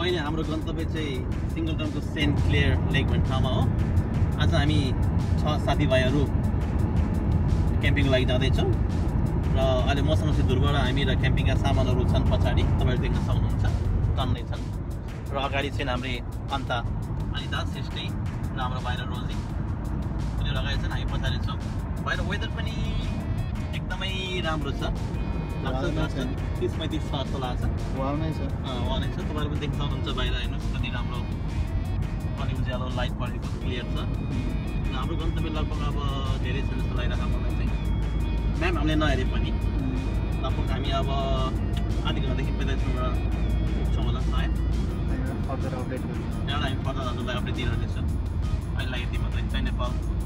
अहिले हाम्रो गन्तव्य चाहिँ सिङ्गलटनको सेन्ट क्लेयर लेक भन्ने ठाउँमा हो। आज हामी 6 साथीभाइहरू क्याम्पिङको लागि जाँदैछौँ र अहिले मसँग चाहिँ दुर्बाट हामी र क्याम्पिङका सामानहरू छन् पछाडि तपाईँहरू देख्न सक्नुहुन्छ टन्नै छन् र अगाडि चाहिँ हाम्रो अन्ता अनिता सृष्टि र हाम्रो बाहिर रोजी उनीहरू अगाडि छन्, हामी पछाडि छौँ। बाहिर वेदर पनि एकदमै राम्रो छ, 30-35 जस्तो लाग्छ। वाउ नै छ तपाईँहरू पनि देख्न सक्नुहुन्छ बाहिर हेर्नुहोस् कति राम्रो अनि उज्यालो लाइट परेको क्लियर छ। हाम्रो गन्तव्य लगभग अब धेरै छ जस्तो लागिरहेको मलाई चाहिँ म्याम हामीले नहेरे पनि लगभग हामी अब आधी घन्टादेखि 45 मिनटमा पुग्छौँ होला सायद। एउटा हामी फर्दर हजुरलाई अपडेट दिइरहनेछौँ। अहिले लागि यति मात्रै। जय नेपाल।